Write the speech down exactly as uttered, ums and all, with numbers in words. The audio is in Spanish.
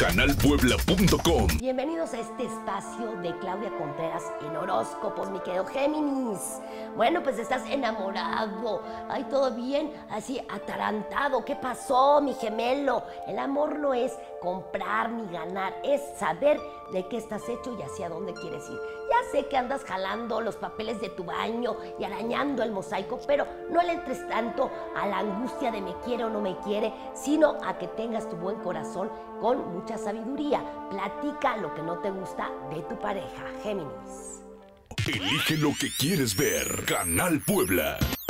canal puebla punto com. Bienvenidos a este espacio de Claudia Contreras en horóscopos, mi querido Géminis. Bueno, pues estás enamorado. Ay, todo bien, así atarantado. ¿Qué pasó, mi gemelo? El amor no es comprar ni ganar, es saber de qué estás hecho y hacia dónde quieres ir. Ya sé que andas jalando los papeles de tu baño y arañando el mosaico, pero no le entres tanto a la angustia de me quiere o no me quiere, sino a que tengas tu buen corazón con mucha sabiduría. Platica lo que no te gusta de tu pareja, Géminis. Elige lo que quieres ver. Canal Puebla.